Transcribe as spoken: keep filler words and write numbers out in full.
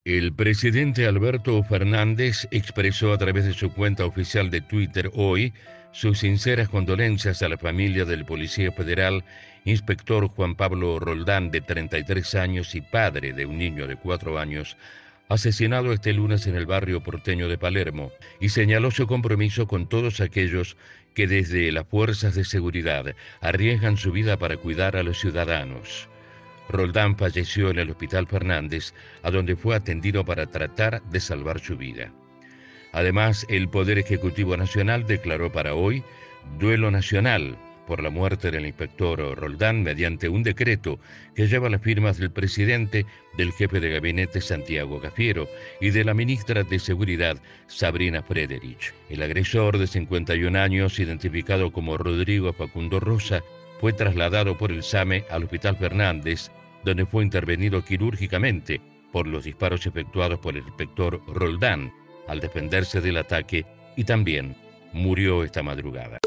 El presidente Alberto Fernández expresó a través de su cuenta oficial de Twitter hoy sus sinceras condolencias a la familia del policía federal, inspector Juan Pablo Roldán, de treinta y tres años y padre de un niño de cuatro años, asesinado este lunes en el barrio porteño de Palermo, y señaló su compromiso con todos aquellos que desde las fuerzas de seguridad arriesgan su vida para cuidar a los ciudadanos. Roldán falleció en el Hospital Fernández, a donde fue atendido para tratar de salvar su vida. Además, el Poder Ejecutivo Nacional declaró para hoy duelo nacional por la muerte del inspector Roldán mediante un decreto que lleva las firmas del presidente, del jefe de gabinete Santiago Cafiero y de la ministra de Seguridad Sabrina Frederich. El agresor de cincuenta y un años, identificado como Rodrigo Facundo Rosa, fue trasladado por el SAME al Hospital Fernández, donde fue intervenido quirúrgicamente por los disparos efectuados por el inspector Roldán al defenderse del ataque, y también murió esta madrugada.